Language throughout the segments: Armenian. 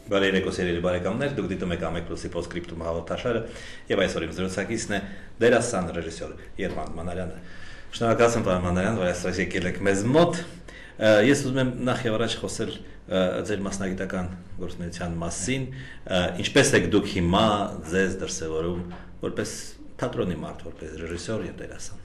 Բարերեկո սիրելի բարեկամներ, դուք դիտում եք Ամեկ+-ի Postscriptum հաղորդաշարը եւ այսօր իմ զրուցակիցն է դերասան ռեժիսոր Երվանդ Մանարյանը։ Շնորհակալություն պարոն Մանարյան, որ այսօր եկել եք մեզ մոտ։ Ես ուզում եմ նախ եւ առաջ խոսել ձեր մասնագիտական գործունեության մասին, ինչպես եք դուք հիմա ձեզ դրսևորում որպես թատրոնի մարդ, որպես ռեժիսոր եւ դերասան։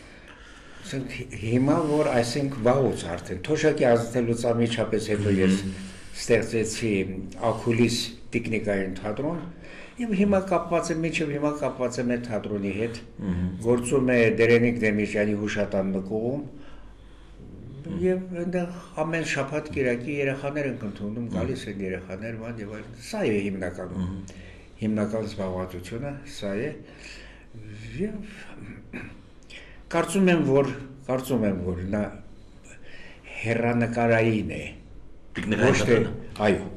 Հիմա որ այսինքն վաղուց արդեն թոշակի ազատելուց ամիջապես հետո ես ստեղծեցի Աքուլիս տեխնիկային թատրոն եւ հիմա կապված եմ այդ թատրոնի հետ, գործում է Դերենիկ Դեմիրճյանի հուշատան նկուղում եւ այնտեղ ամեն շաբաթ կիրակի երեխաներ են ընդունում, գալիս են երեխաներ, ման եւ այլն։ Սա է հիմնական զբաղվածությունը, սա է եւ կարծում եմ որ նա հեռանկարային է։ Այո,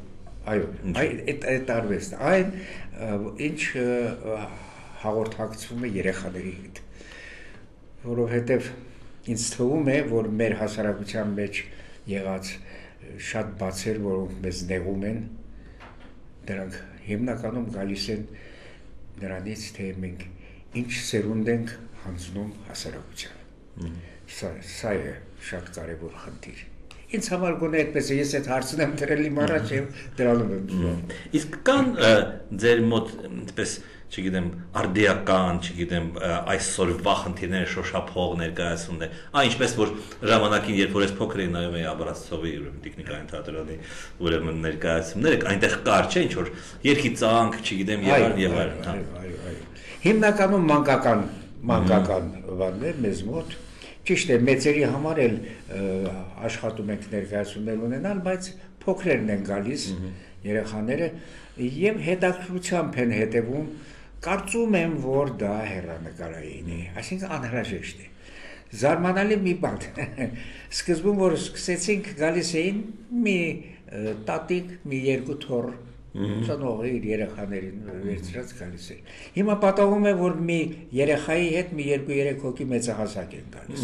այդ արվեստը, այն ինչ հաղորդակցվում է երեխաների հետ, որովհետև ինձ թվում է, որ մեր հասարակության մեջ եղած շատ բացեր, որոնք մեզ նեղում են, դրանք հիմնականում գալիս են նրանից, թե մենք ինչ սերունդ ենք հանձնում հասարակությանը։ Սա է շատ կարևոր խնդիր։ Ինձ համար գոնե այդպես է, ես այդ հարցն եմ դրել իմ առաջ եւ դրանում եմ զգում։ Իսկ կան ձեր մոտ այդպես, չգիտեմ, արդիական, չգիտեմ, այսօրվա խնդիրները շոշափող ներկայացումներ, ինչպես որ ժամանակին, երբ որ ես փոքր էի նայում էի Աբրասցովի տեխնիկային թատրոնի ուրեմն ներկայացումները, այնտեղ կար չէ, ինչ որ երկի ծանկ, չգիտեմ, եւ այլն։ Այո։ Հիմնականում մանկական բաններ մեզ մոտ Ճիշտ է, մեծերի համար էլ աշխատում ենք ներկայացումներ ունենալ, բայց փոքրերն են գալիս երեխաները եւ հետաքրքրությամբ են հետևում, կարծում եմ, որ դա հեռանկարային է, այսինքն անհրաժեշտ է։ Զարմանալի մի բան, սկզբում որ սկսեցինք գալիս էին մի տատիկ, մի երկու թոռ ծնողը իր երեխաներին վերցրած գալիս է։ Հիմա պատահում է, որ մի երեխայի հետ մի 2-3 հոգի մեծահասակ են գալիս։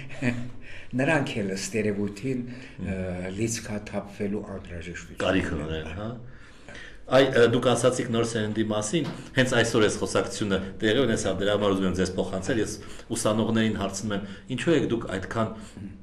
Նրանք էլ ըստ երևույթին լիցքաթափվելու անհրաժեշտություն կարիք ունեն, հա։ Դուք ասացիք նոր սերնդի մասին, հենց այսօր այս խոսակցությունը տեղի ունեցավ, դրա համար ուզում եմ ձեզ փոխանցել, ես ուսանողներին հարցնում եմ, ինչու եք դուք այդքան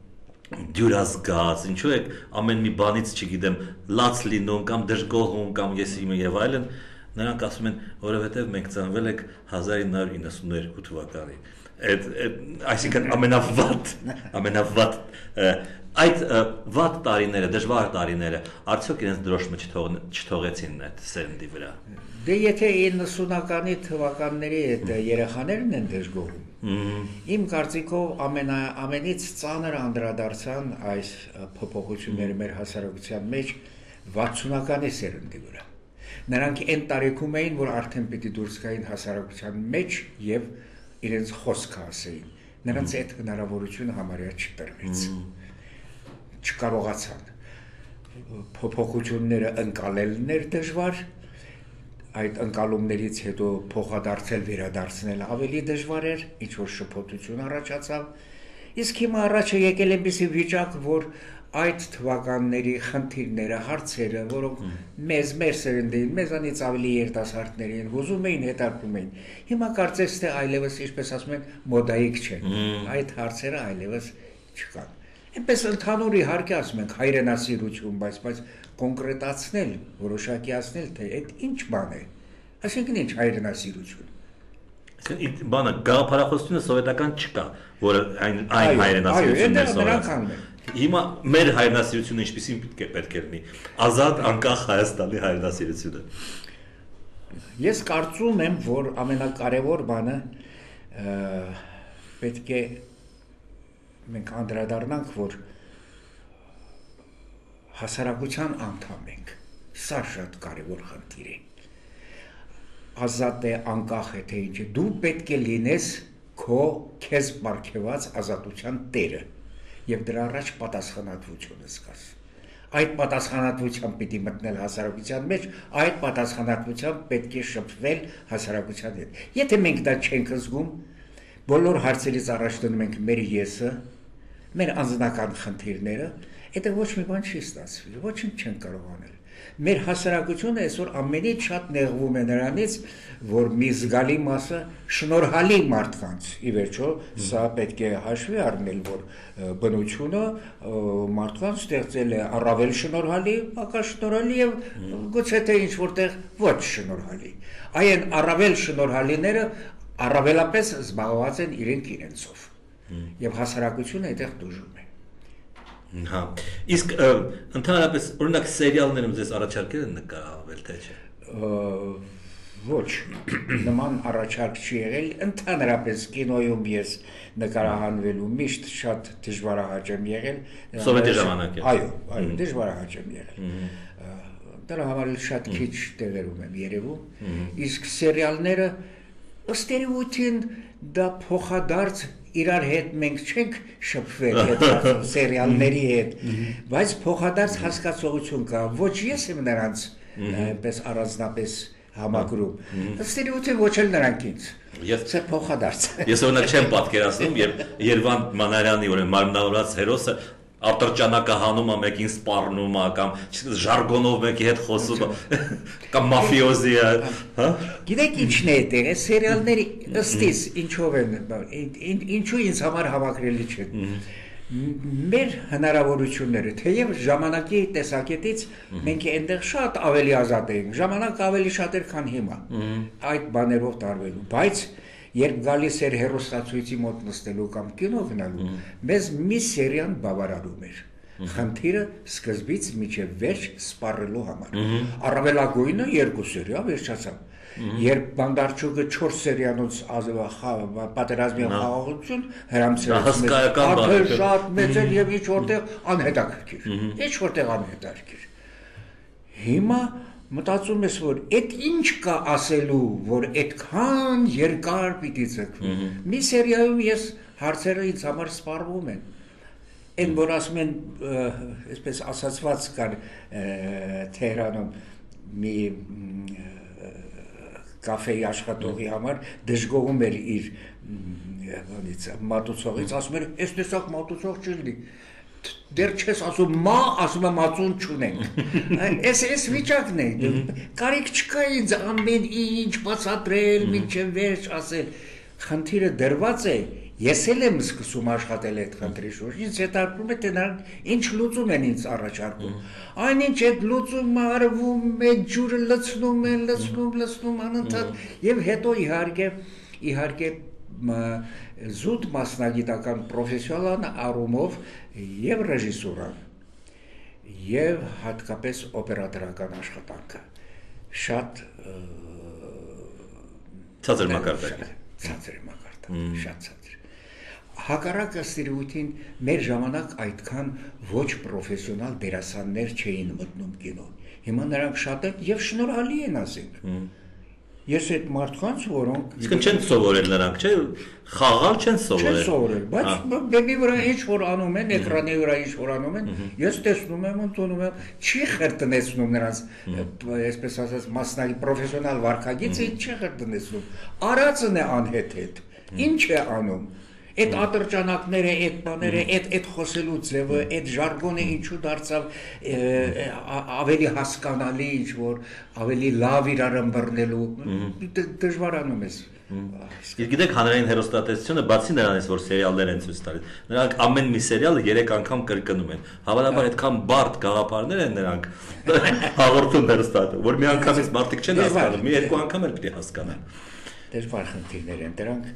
դյուրազգաց, ինչու եք ամեն մի բանից, չգիտեմ, լաց լինում կամ դժգոհում կամ ես իմը եւ այլն, նրանք ասում են, որովհետեւ մենք ծնվել ենք 1992 թվականին։ Այսինքն ամենավատ այդ վատ տարիները, դժվար տարիները արդյոք իրենց դրոշմը չթողեցին այդ սերնդի վրա։ Դե եթե 90-ականի թվականների այդ երեխաներն են դժգոհում, իմ կարծիքով ամենից ծանր անդրադարձան այս փոփոխությունները մեր հասարակության մեջ 60-ականի սերնդի վրա։ Նրանք այն տարիքում էին, որ արդեն պիտի դուրս գային հասարակության մեջ եւ իրենց խոսքը ասեին։ Նրանց այդ հնարավորությունը համարյա չտրվեց։ Չկարողացան փոփոխությունները ընկալելն էր դժվար, այդ ընկալումներից հետո փոխադարձել վերադարձնել ավելի դժվար էր, ինչ որ շփոթություն առաջացավ, իսկ հիմա առաջ է եկել այնպիսի վիճակ, որ այդ թվականների խնդիրները, հարցերը, որոնք մեր սերնդին, մեզանից ավելի երիտասարդներին հուզում էին, հետաքրքրում էին, հիմա կարծես թե այլևս, ինչպես ասում են, մոդայիկ չեն, այդ հարցերը այլևս չկան։ Այնպես ընդհանուր իհարկե ասում ենք հայրենասիրություն, բայց կոնկրետացնել, որոշակիացնել, թե այդ ինչ բան է, այսինքն ինչ հայրենասիրություն։ Այսինքն բանը գաղափարախոսությունը սովետական չկա, որը այն հայրենասիրությունն է սովետական։ Հիմա մեր հայրենասիրությունը ինչպեսին պետք է լինի, ազատ անկախ Հայաստանի հայրենասիրությունը։ Ես կարծում եմ, որ ամենակարևոր բանը պետք է մենք անդրադառնանք, որ հասարակության անդամ ենք, սա շատ կարևոր խնդիր է, ազատ է, անկախ է, թե ինչ է, դու պետք է լինես քեզ պարգևած ազատության տերը և դրա առաջ պատասխանատվություն զգաս, այդ պատասխանատվությամբ պիտի մտնել հասարակության մեջ, այդ պատասխանատվությամբ պետք է շփվել հասարակության հետ, եթե մենք դա չենք զգում, բոլոր հարցերից առաջ դնում ենք մեր եսը, մեր անձնական խնդիրները, Եթե ոչ մի բան չի ստացվի, ոչինչ չեն կարող անել։ Մեր հասարակությունը այսօր ամենից շատ նեղվում է նրանից, որ մի զգալի մասը շնորհալի մարդկանց, ի վերջո, սա պետք է հաշվի առնել, որ բնությունը մարդկանց ստեղծել է առավել շնորհալի, հակաշնորհալի եւ գուցե թե ինչ որտեղ ոչ շնորհալի։ Այն առավել շնորհալիները առավելապես զբաղված են իրենք իրենցով եւ հասարակությունը այդտեղ դժում է։ Հա։ Իսկ ընդհանրապես օրինակ սերիալներում ձեզ առաջարկել են նկարահանվել, թե չէ։ Ոչ, նման առաջարկ չի եղել, ընդհանրապես կինոյում ես նկարահանվելու միշտ շատ դժվարահաճ եմ եղել։ Սովետի ժամանակ։ Այո, դժվարահաճ եմ եղել։ Դրա համար շատ քիչ տեղերում եմ երևում, իսկ սերիալները ըստ երևույթին դա փոխադարձ իրար հետ մենք չենք շփվել այդ սերիալների հետ, բայց փոխադարձ հասկացողություն կա, ոչ ես եմ նրանց այնպես առանձնապես համակրում, ըստ երևույթին ոչ էլ նրանք ինձ, սա փոխադարձ։ Ես օրինակ չեմ պատկերացնում, երբ Երվանդ Մանարյանի օրեն մարմնավորած հերոսը Արտրջանակը հանում է մեկին սպառնում է կամ ժարգոնով մեկի հետ խոսում կամ մաֆիոզի է, հա։ Գիտեք ինչն է այդտեղ, այս սերիալների ըստիս ինչով են, ինչու ինձ համար հավաքրելի չեն։ Մեր հնարավորությունները, թեև ժամանակի տեսակետից մենք այնտեղ շատ ավելի ազատ էինք, ժամանակը ավելի շատ էր, քան հիմա, այդ բաներով տարվելու, բայց երբ գալիս էր հեռուստացույցի մոտ նստելու կամ կինո գնալու, մեզ մի սերիան բավարարում էր։ Խնդիրը սկզբից մինչև վերջ սպառելու համար։ Առավելագույնը 2 սերիա վերջացավ։ Երբ Բանդարչուկը 4 սերիանոց պատերազմի խաղաղություն հրամցրեց, շատ մեծ էր եւ ինչ որտեղ անհետաքրքիր։ Ինչ որտեղ անհետաքրքիր։ Հիմա մտածում ես, որ այդ ինչ կա ասելու, որ այդքան երկար պիտի ձգվի։ Մի սերիայում ես հարցերը ինձ համար սպառվում են։ Այն որ ասում են, այսպես ասացված կար Թեհրանում մի կաֆեի աշխատողի համար դժգոհում էր իր մատուցողից, ասում էր, այս տեսակ մատուցող չլինի։ Դեռ չես ասում մա, ասում եմ ածուն չունենք։ Այս վիճակն է։ Կարիք չկա ինձ ամեն ինչ բացատրել, մինչև վերջ ասել։ Խնդիրը դրված է, ես էլ եմ սկսում աշխատել այդ խնդրի շուրջ։ Ինձ հետաքրքրում է, թե նրանք ինչ լուծում են ինձ առաջարկում։ Այնինչ այդ լուծումը արվում է, ջուրը լցնում անընդհատ եւ հետո իհարկե զուտ մասնագիտական պրոֆեսիոնալ առումով եւ ռեժիսուրան եւ հատկապես օպերատորական աշխատանքը շատ ցածր մակարդակ, շատ ցածր։ Հակառակը ստերեոտիպին մեր ժամանակ այդքան ոչ պրոֆեսիոնալ դերասաններ չէին մտնում կինո։ Հիմա նրանք շատ են եւ շնորհալի են ասենք։ Ես այդ մարդկանց, որոնք իսկ չեն սովորել նրանք, չէ՞, խաղալ չեն սովորել։ Չեն սովորել, բայց բեմի վրա ինչ որ անում են, էկրանի վրա ինչ որ անում են, ես տեսնում եմ, ընդունում եմ, չի խրտնեցնում նրանց, այսպես ասած, մասնագետ պրոֆեսիոնալ վարքագիծը չի խրտնեցնում։ Արածն է անհետ։ Ինչ է անում։ Այդ ատրճանակները, այդ բաները, այդ խոսելու ձևը, այդ ժարգոնը ինչու դարձավ ավելի հասկանալի, ինչ որ ավելի լավ իրար ըմբռնելու, դժվարանում ես։ Իսկ գիտեք, հանրային հեռուստատեսությունը բացի նրանից, որ սերիալներ են ցույց տալիս, նրանք ամեն մի սերիալը 3 անգամ կրկնում են։ Հավանաբար այդքան բարդ գաղափարներ են նրանք հաղորդում հեռուստատեսություն, որ մի անգամից մարդիկ չեն հասկանում, մի 2 անգամ էլ պիտի հասկանան։ Դժվար խնդիրներ են դրանք։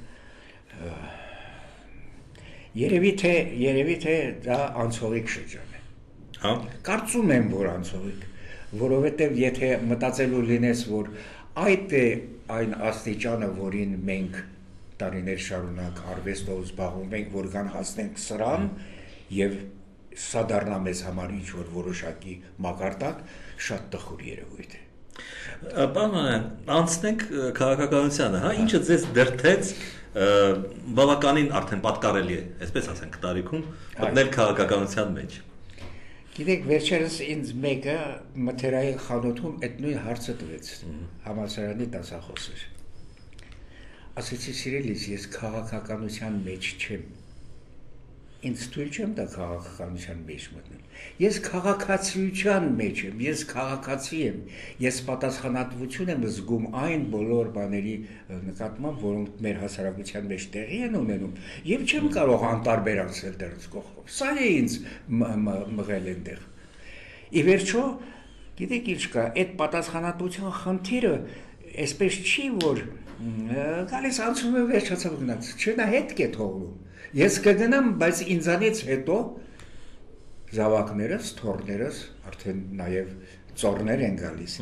Երևի թե դա անցողիկ շրջան է։ Հա։ Կարծում եմ, որ անցողիկ, որովհետև եթե մտածելու լինես, որ այդ է այն աստիճանը, որին մենք տարիներ շարունակ արվեստով զբաղվում ենք, որքան հասնենք սրան եւ սա դառնա մեզ համար ինչ որ որոշակի մակարդակ, շատ տխուր երևույթ է։ Պարոն, անցնենք քաղաքականությանը, հա, ինչը ձեզ դրթեց բավականին արդեն պատկառելի է, այսպես ասենք, տարիքում մտնել քաղաքականության մեջ։ Գիտեք, վերջերս ինձ մեկը մթերային խանութում այդ նույն հարցը տվեց, համալսարանի դասախոս էր։ Ասեցի, սիրելիս, ես քաղաքականության մեջ չեմ։ ինձ թույլ չեմ տա քաղաքականության մեջ մտնել։ Ես քաղաքացիության մեջ եմ, ես քաղաքացի եմ, ես պատասխանատվություն եմ զգում այն բոլոր բաների նկատմամբ, որոնք մեր հասարակության մեջ տեղի են ունենում, եւ չեմ կարող անտարբեր անցնել դրանց կողքով։ Սա է ինձ մղել այնտեղ։ Ի վերջո, գիտեք ինչ կա, այդ պատասխանատվության խնդիրը այսպես չի, որ գալիս անցում է վերջացավ գնաց, չէ՞ նա հետք է թողնում։ Ես կգնամ, բայց ինձանից հետո զավակներս, թոռներս, արդեն նաև ծոռներ են գալիս։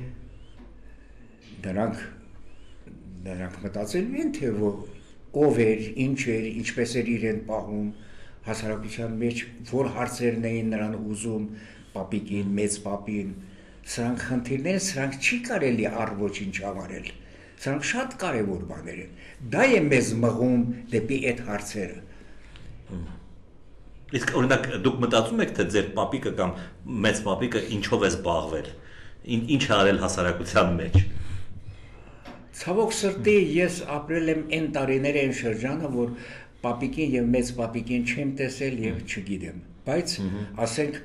Նրանք մտածելու են, թե ով էր, ինչ էր, ինչպես էր իրեն պահում հասարակության մեջ, որ հարցերն էին նրան ուզում, պապիկին, մեծ պապին, սրանք խնդիրներ, սրանք չի կարելի առ ոչինչ համարել։ Սրանք շատ կարևոր բաներ են։ Դա է մեզ մղում դեպի այդ հարցերը։ Իսկ օրինակ դուք մտածում եք, թե ձեր պապիկը կամ մեծ պապիկը ինչով է զբաղվել, ինչ է արել հասարակության մեջ։ Ցավոք սրտի ես ապրել եմ այն տարիների այն շրջանը, որ պապիկին եւ մեծ պապիկին չեմ տեսել եւ չգիտեմ, բայց ասենք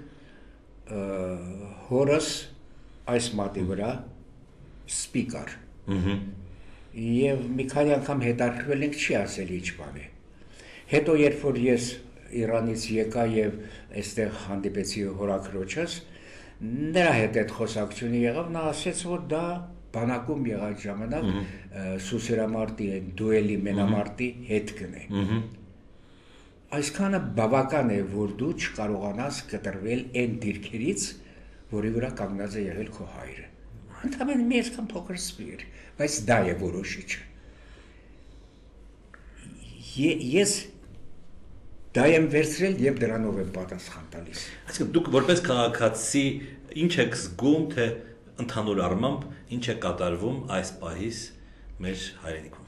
հորս այս մատի վրա սպիկար։ Եվ մի քանի անգամ հետաքրքրվել ենք, չի ասել ինչ բան է։ Հետո երբ որ ես Իրանից եկա եւ այստեղ հանդիպեցի հորաքրոջս, նրա հետ այդ խոսակցությունը եղավ, նա ասեց, որ դա բանակում եղած ժամանակ սուսերամարտի են, դուելի մենամարտի հետ կնե։ Այսքանը բավական է, որ դու չկարողանաս կտրվել այն դիրքերից, որի վրա կանգնած է եղել քո հայրը։ Ընդհանրապես մի այսքան փոքր սպիր, բայց դա է որոշիչը։ Ես դա եմ վերցրել եւ դրանով եմ պատասխան տալիս։ Այսինքն դուք որպես քաղաքացի ինչ եք զգում, թե ընդհանուր առմամբ ինչ է կատարվում այս պահից մեր հայրենիքում։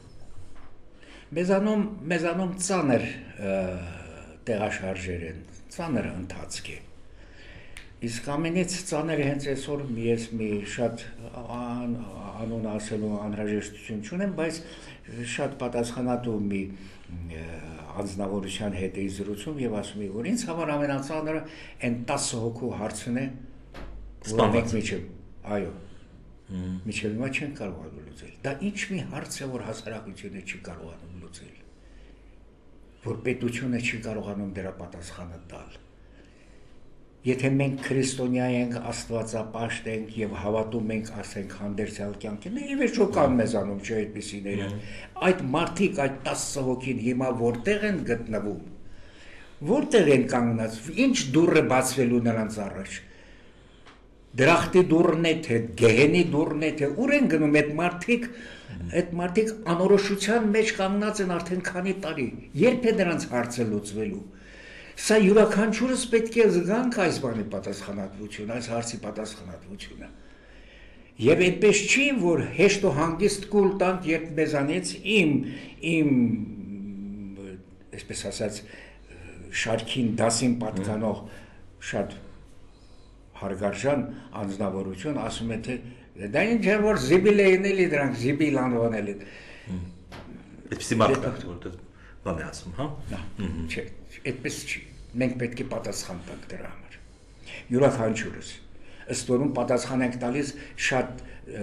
Մեզանում ծանր տեղաշարժեր են, ծանր ընթացք է։ Իսկ ամենից ծանրը հենց այսօր ես մի շատ անուն ասելու անհրաժեշտություն չունեմ, բայց շատ պատասխանատու մի անձնավորության հետ էի զրուցում եւ ասում եմ, որ ինձ համար ամենածանրը այն 10 հոգու հարցն է, որ մենք միջև, այո, միջև հիմա չեն կարողանում լուծել։ Դա ինչ մի հարց է, որ հասարակությունը չի կարողանում լուծել, որ պետությունը չի կարողանում դրա պատասխանը տալ։ Եթե մենք քրիստոնյա ենք, աստվածապաշտ ենք եւ havատում ենք, ասենք, հանդերձյալ կյանքին, ի վերջո կան մեզանում չէ այդպիսիները, այդ մարդիկ, այդ 10 հոգին հիմա որտեղ են գտնվում, որտեղ են կանգնած, ինչ դուռը բացվելու նրանց առաջ, դրախտի դուռն է, թե գեհենի դուռն է, թե ուր են գնում այդ մարդիկ անորոշության մեջ կանգնած են արդեն քանի տարի, երբ է նրանց հարցը լուծվելու։ Սա յուրաքանչյուրս պետք է զգանք այս բանի պատասխանատվությունը, այս հարցի պատասխանատվությունը։ Եվ այդպես չի, որ հեշտ ու հանգիստ կուլ տանք, երբ մեզանից իմ այսպես ասած շարքին դասին պատկանող շատ հարգարժան անձնավորություն ասում է, թե դա ինչ է, որ զիբիլ էին էլի դրանք, զիբիլ անվանել են։ Այդպիսի մարդ կա, որտեղ բան է ասում, հա։ Չէ, այդպես չի։ Մենք պետք է պատասխան տանք դրա համար։ Յուրաքանչյուրս ըստ որում պատասխան ենք տալիս շատ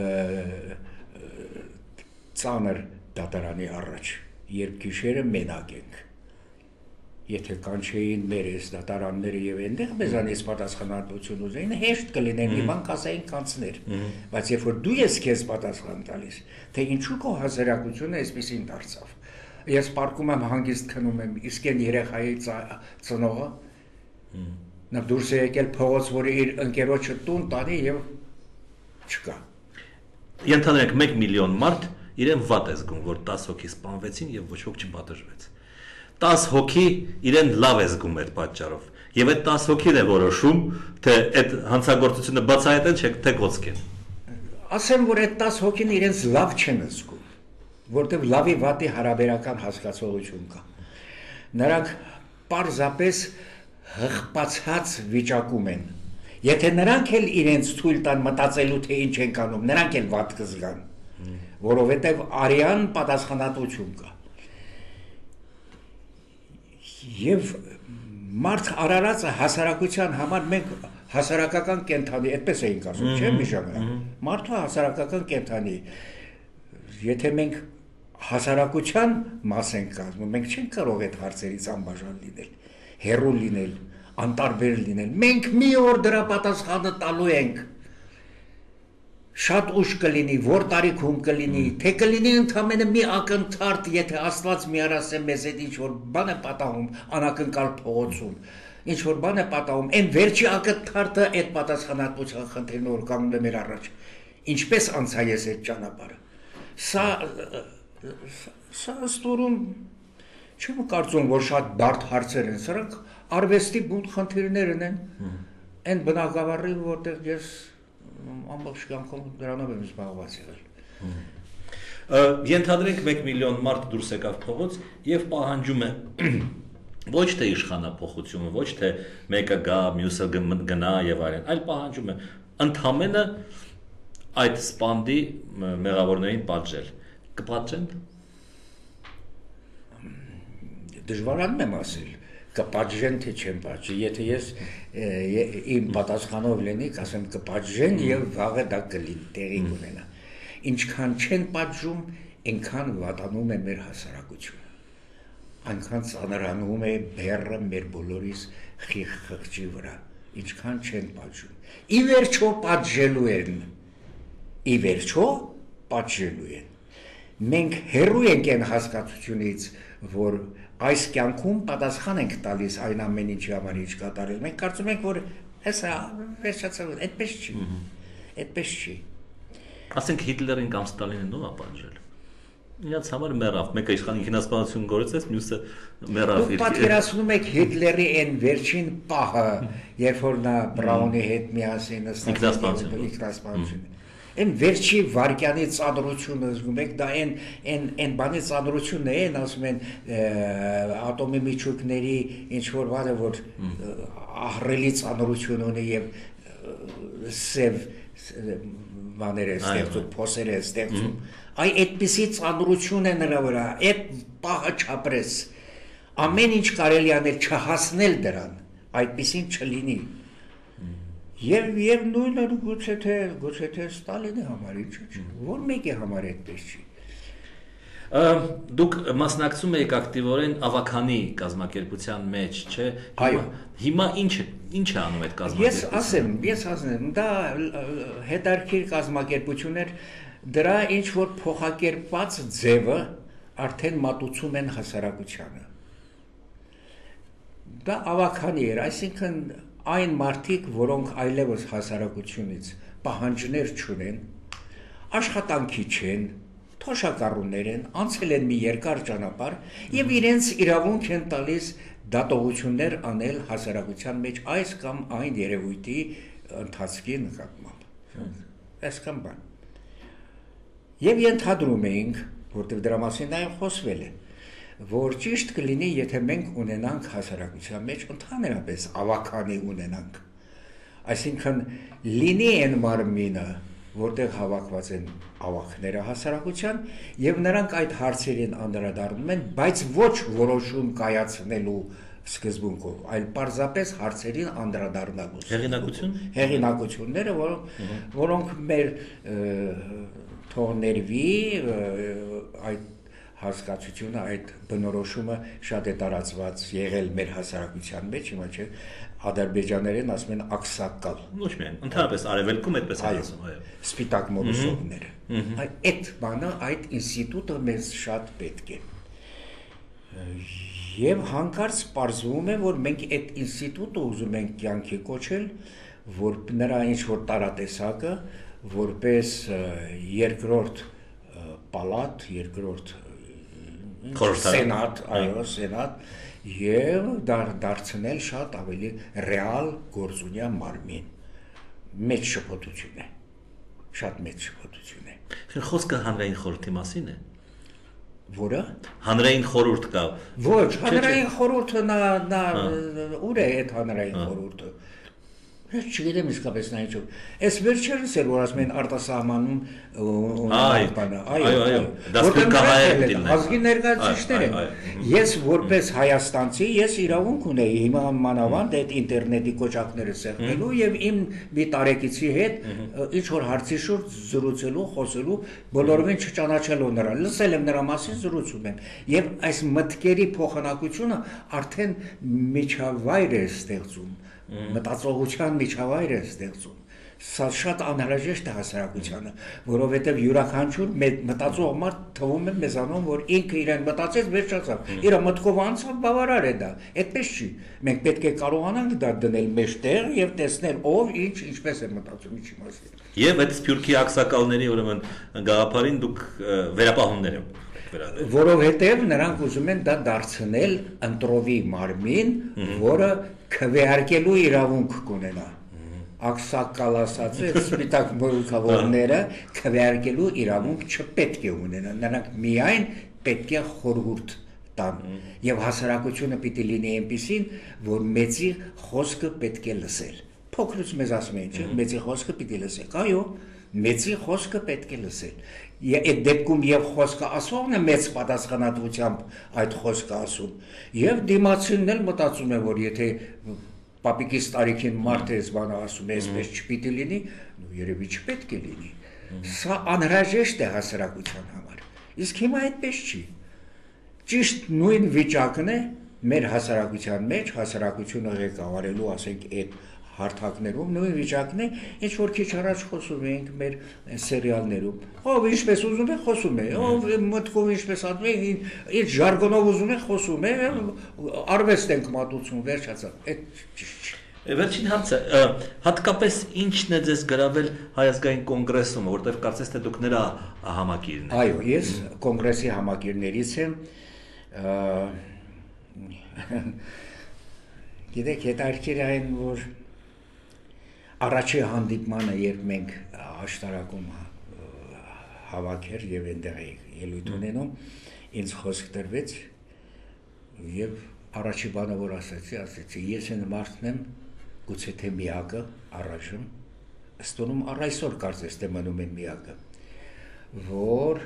ծանր դատարանի առաջ, երբ գիշերը մենակ ենք։ Եթե կանչեին մեր այս դատարանները եւ այնտեղ մեզանից պատասխանատվություն ուզեին, հեշտ կլինեն, իման կասեին կանցներ։ Բայց երբ որ դու ես քեզ պատասխան տալիս, թե ինչու քո հասարակությունը այսպեսին դարձավ։ Ես պարկում եմ հանգիստ քնում եմ, իսկ այն երեխայի ծնողը նա դուրս է եկել փողոց, որ իր ընկերոջը տուն տանի եւ չկա։ Ենթադրենք 1 միլիոն մարդ իրեն վատ է զգում, որ 10 հոգի սպանվեցին եւ ոչ ոք չպատժվեց։ 10 հոգի իրեն լավ է զգում այդ պատճառով։ Եվ այդ 10 հոգին է որոշում, թե այդ հանցագործությունը բացահայտեն թե գոցկեն։ Ասեմ, որ այդ 10 հոգին իրենց լավ չեն զգում, որտեղ լավի վատի հարաբերական հասկացողություն կա։ Նրանք պարզապես հղպացած վիճակում են։ Եթե նրանք էլ իրենց թույլ տան մտածելու, թե ինչ են կանում, նրանք էլ վատ կզգան, որովհետև արյան պատասխանատվություն կա։ Եվ մարդ արարածը հասարակության համար մենք հասարակական կենթանի, այդպես էինք ասում, չէ՞ մի ժամանակ։ Մարդը հասարակական կենթանի։ Եթե մենք հասարակության մաս ենք կազմում, մենք չենք կարող այդ հարցերից անբաժան լինել, հեռու լինել, անտարբեր լինել։ Մենք մի օր դրա պատասխանը տալու ենք։ Շատ ուշ կլինի, որ տարիքում կլինի, թե կլինի ընդամենը մի ակնթարթ, եթե Աստված միառասե մեզ հետ ինչ-որ բան է պատահում, անակնկալ փողոցում, ինչ-որ բան է պատահում, այն վերջի ակնթարթը այդ պատասխանատվության խնդիրն որ կանգնում է մեր առաջ։ Ինչպես անցա ես այդ ճանապարհը։ Սա ստորում չեմ կարծում, որ շատ բարդ հարցեր են, սրանք արվեստի բուն խնդիրներն են, այն բնակավարի, որտեղ ես ամբողջ կյանքում դրանով եմ զբաղված եղել։ Ենթադրենք 1 միլիոն մարդ դուրս եկավ փողոց եւ պահանջում է ոչ թե իշխանապողությունը, ոչ թե մեկը գա, մյուսը գնա եւ այլն, այլ պահանջում է ընդամենը այդ սպանդի մեղավորներին պատժել։ Կպատժեն։ Դժվարանում եմ ասել։ Կպատժեն թե չեն պատժի, եթե ես իմ պատասխանով լինի, ասեմ կպատժեն եւ վաղը դա կլինի, տեղի կունենա։ Ինչքան չեն պատժում, այնքան վատանում է մեր հասարակությունը։ Այնքան ծանրանում է բեռը մեր բոլորիս խիղճի վրա, ինչքան չեն պատժում։ Ի վերջո պատժելու են։ Ի վերջո պատժելու են։ Մենք հեռու ենք այն հասկացությունից, որ այս կյանքում պատասխան ենք տալիս այն ամեն ինչի համար ինչ կատարել։ Մենք կարծում ենք, որ հեսա վերջացավ, այդպես չի։ Այդպես չի։ Ասենք Հիտլերին կամ Ստալինին ո՞վ է պատժել։ Իրաց համար մեռավ, մեկը իշխան ինքնասպանություն գործեց, մյուսը մեռավ։ Դուք պատկերացնում եք Հիտլերի այն վերջին պահը, երբ որ նա Բրաունի հետ միասին ինքնասպանություն։ Այն վերջի վարկյանի ծանրությունը զգում եք, դա այն բանի ծանրությունն է, այն ասում են ատոմի միջուկների ինչ-որ բանը, որ ահռելի ծանրություն ունի եւ սև բաներ է ստեղծում, փոսեր է ստեղծում, այդպիսի ծանրություն է նրա վրա, այդ պահը չապրես, ամեն ինչ կարելի անել չհասնել դրան, այդպիսին չլինի։ Եվ նույնը գուցե թե Ստալինի համար ինչ, որ մեկի համար այդպես չի։ Դուք մասնակցում եք ակտիվորեն ավականի կազմակերպության մեջ, չէ՞։ Այո։ Հիմա ինչ է անում այդ կազմակերպությունը։ Ես ասեմ, դա հետարքիր կազմակերպություն էր, դրա ինչ որ փոխակերպված ձևը արդեն մատուցում են հասարակությանը։ Դա ավականի էր, այսինքն այն մարդիկ, որոնք այլևս հասարակությունից պահանջներ չունեն, աշխատանքի չեն, թոշակառուներ են, անցել են մի երկար ճանապարհ եւ իրենց իրավունք են տալիս դատողություններ անել հասարակության մեջ այս կամ այն երևույթի ընթացքի նկատմամբ։ Այսքան բան։ Եվ ենթադրում էինք, որտեղ դրա մասին նաև խոսվել է, որ ճիշտ կլինի, եթե մենք ունենանք հասարակության մեջ ընդհանրապես ավականի ունենանք։ Այսինքն լինի այն մարմինը, որտեղ հավաքված են ավակները հասարակության, եւ նրանք այդ հարցերին անդրադառնում են, բայց ոչ որոշում կայացնելու սկզբունքով, այլ պարզապես հարցերին անդրադառնալու։ Հեղինակությունները, որոնք մեր թողներվի այդ հասկացությունը, այդ բնորոշումը շատ է տարածված եղել մեր հասարակության մեջ, հիմա չէ, ադրբեջաներեն ասում են աքսակալ։ Ոչ միայն, ընդհանրապես արևելքում այդպես են ասում, այո։ Սպիտակ մոլոսովները։ Այդ բանը, այդ ինստիտուտը մեզ շատ պետք է։ Եվ հանկարծ պարզվում է, որ մենք այդ ինստիտուտը ուզում ենք կյանքի կոչել, որ նրա ինչ-որ տարատեսակը, որպես երկրորդ պալատ, երկրորդ Սենատ, այո, Սենատ, եւ դարձնել շատ ավելի ռեալ գործունյա մարմին։ Մեծ շփոթություն է։ Շատ մեծ շփոթություն է։ Խոսքը հանրային խորհրդի մասին է։ Որը հանրային խորհուրդ կա։ Ոչ, հանրային խորհուրդը նա ուր է այդ հանրային խորհուրդը։ Չգիտեմ իսկապես նա ինչու։ Այս վերջերս էլ որ ասում են արտասահմանում այո, դա սպիրկահայեր դիլն է։ Ազգի ներկայացուցիչներ են։ Ես որպես հայաստանցի ես իրավունք ունեի հիմա մանավանդ այդ ինտերնետի կոճակները սեղմելու եւ իմ մի տարեկիցի հետ ինչ որ հարցի շուրջ զրուցելու, խոսելու, բոլորովին չճանաչելով նրան, լսել եմ նրա մասին, զրուցում եմ։ Եվ այս մտքերի փոխանակությունը արդեն միջավայր է ստեղծում, մտածողության միջավայր է ստեղծում։ Սա շատ անհրաժեշտ է հասարակությանը, որովհետև յուրաքանչյուր մտածող մարդ թվում է մեզանում, որ ինքը իրեն մտածեց, վերջացավ։ Իր մտքով անցավ, բավարար է դա։ Այդպես չի։ Մենք պետք է կարողանանք դա դնել մեջտեղ եւ տեսնել ով ինչպես է մտածում, ինչի մասին։ Եվ այդ սփյուռքի ակսակալների ուրեմն գաղափարին դուք վերապահումներ եք։ Որովհետև նրանք ուզում են դա դարձնել ընտրովի մարմին, որը քվեարկելու իրավունք կունենա։ Ակսակալ ասած է սպիտակ մորուքավորները քվեարկելու իրավունք չպետք է ունենան, նրանք միայն պետք է խորհուրդ տան եւ հասարակությունը պիտի լինի այնպիսին, որ մեծի խոսքը պետք է լսել։ Փոքրուց մեզ ասում են, չէ՞, մեծի խոսքը պիտի լսեք։ Այո, մեծի խոսքը պետք է լսել։ Այդ դեպքում եւ խոսքը ասողն է մեծ պատասխանատվությամբ այդ խոսքը ասում։ Եվ դիմացինն էլ մտածում է, որ եթե Պապիկիս տարիքին մարդ էս բանը ասում է, այսպես չպիտի լինի, երևի չպետք է լինի։ Սա անհրաժեշտ է հասարակության համար։ Իսկ հիմա այդպես չի։ Ճիշտ նույն վիճակն է մեր հասարակության մեջ, հասարակությունը ղեկավարելու, ասենք, այդ հարթակներում նույն վիճակն է, ինչ որ քիչ առաջ խոսում էինք մեր սերիալներում։ Ով ինչպես ուզում է խոսում է, ով մտքով ինչպես անում է, իր ժարգոնով ուզում է խոսում է, արվեստ ենք մատուցում, վերջացավ։ Այդ ճիշտ չէ։ Վերջին հարցը, հատկապես ինչն է ձեզ գրավել Հայ ազգային կոնգրեսում, որտեղ կարծես թե դուք նրա համակիրն եք։ Այո, ես կոնգրեսի համակիրներից եմ։ Գիտեք, հետաքրքիր է այն, որ առաջի հանդիպմանը, երբ մենք աշտարակում հավաքեր եւ այնտեղ ելույթ ունենում, ինձ խոսք տրվեց եւ առաջի բանը որ ասացի, ես այն մարդն եմ, գուցե թե միակը առայժմ, ըստորում առայսօր կարծես թե մնում եմ միակը, որ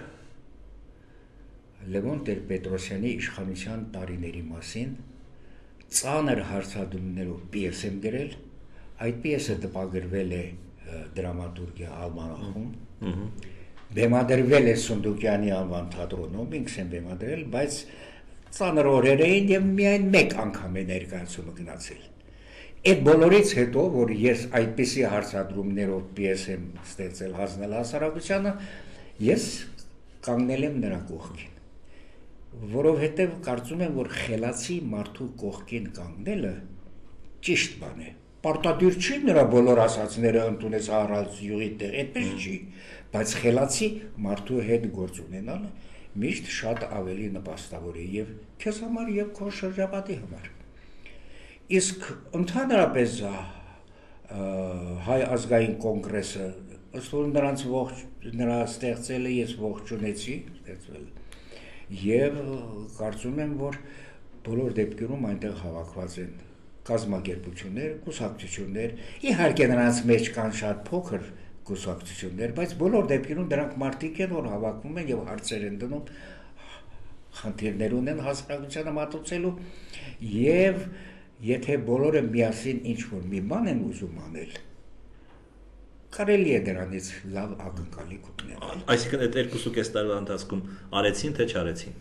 Լևոն Տեր-Պետրոսյանի իշխանության տարիների մասին ծանր հարցադրումներով պիես եմ գրել, այդ պիեսը տպագրվել է դրամատուրգիա ալմանախում, բեմադրվել է Սունդուկյանի անվան թատրոնում, ինքս եմ բեմադրել, բայց ծանր օրեր էին եւ միայն մեկ անգամ է ներկայացումը գնացել։ Այդ բոլորից հետո, որ ես այդպիսի հարցադրումներով պիես եմ ստեղծել հանձնել հասարակությանը, ես կանգնել եմ նրա կողքին, որովհետեւ կարծում եմ, որ խելացի մարդու կողքին կանգնելը ճիշտ բան է։ Պարտադիր չի նրա բոլոր ասածները ընդունես առած յուղի տեղ, այդպես չի, բայց խելացի մարդու հետ գործ ունենալը միշտ շատ ավելի նպաստավոր է եւ քեզ համար եւ քո շրջապատի համար։ Իսկ ընդհանրապես Հայ ազգային կոնգրեսը, ըստ որում նրա ստեղծելը ես ողջունեցի, ստեղծվել եւ կարծում եմ, որ բոլոր դեպքերում այնտեղ հավաքված են կազմակերպություններ, կուսակցություններ, իհարկե նրանց մեջ կան շատ փոքր կուսակցություններ, բայց բոլոր դեպքերում դրանք մարդիկ են, որ հավաքվում են եւ հարցեր են դնում, խնդիրներ ունեն հասարակությանը մատուցելու եւ եթե բոլորը միասին ինչ-որ մի բան են ուզում անել, կարելի է դրանից լավ ակնկալիք ունենալ։ Այսինքն այդ 2.5 տարվա ընթացքում արեցին թե չարեցին։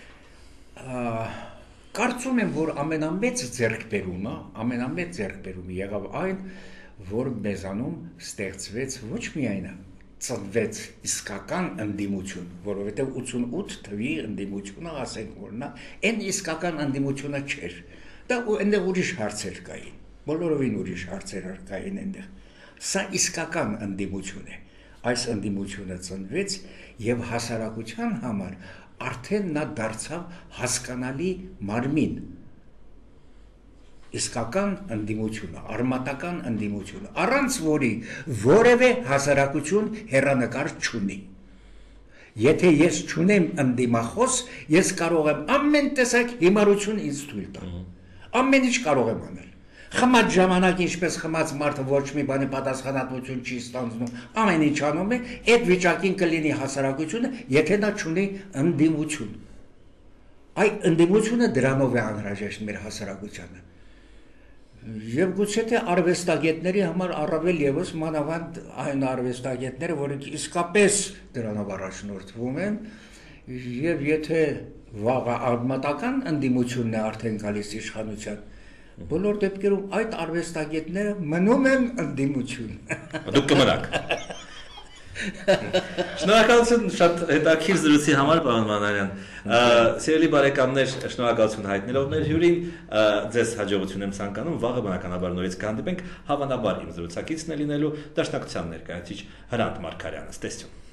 Կարծում եմ, որ ամենամեծ ձեռքբերումը եղավ այն, որ մեզանում ստեղծվեց ոչ միայն ծնվեց իսկական ընդդիմություն, որովհետև 88 թվի ընդդիմությունը, ասենք որ նա այն իսկական ընդդիմությունը չէր։ Դա այնտեղ ուրիշ հարցեր կային, բոլորովին ուրիշ հարցեր կային այնտեղ։ Սա իսկական ընդդիմություն է։ Այս ընդդիմությունը ծնվեց եւ հասարակության համար արդեն նա դարձավ հասկանալի մարմին, իսկական ընդդիմությունը, արմատական ընդդիմությունը, առանց որի որևէ հասարակություն հեռանկար չունի։ Եթե ես չունեմ ընդդիմախոս, ես կարող եմ ամեն տեսակ հիմարություն ինձ թույլ տալ։ Ամեն ինչ կարող եմ անել։ Խմած ժամանակ ինչպես խմած մարդը ոչ մի բանի պատասխանատվություն չի ստանձնում, ամեն ինչ անում է, այդ վիճակին կլինի հասարակությունը, եթե նա չունի ընդդիմություն։ Այ ընդդիմությունը դրանով է անհրաժեշտ մեր հասարակությանը։ Եվ գուցե թե արվեստագետների համար առավել եւս մանավանդ այն արվեստագետները, որոնք իսկապես դրանով առաջնորդվում են, եւ եթե վաղը արմատական ընդդիմությունն է արդեն գալիս իշխանության, բոլոր դեպքերում այդ արվեստագետները մնում են ընդդիմություն։ Դուք կմնաք։ Շնորհակալություն շատ հետաքրքիր զրույցի համար, պարոն Մանալյան։ Սիրելի բարեկամներ, շնորհակալություն հայտնելով մեր հյուրին, ձեզ հաջողություն եմ ցանկանում, վաղը բնականաբար նորից կհանդիպենք, հավանաբար իմ զրուցակիցն է լինելու Դաշնակցության ներկայացուցիչ Հրանտ Մարգարյանը։ Ստեսություն։